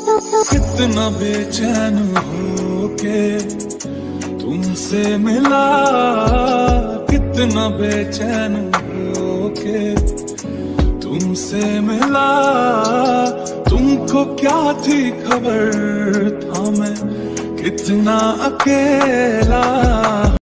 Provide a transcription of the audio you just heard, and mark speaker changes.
Speaker 1: कितना बेचैन होके तुमसे मिला, कितना बेचैन होके तुमसे मिला। तुमको क्या थी खबर, था मैं कितना अकेला।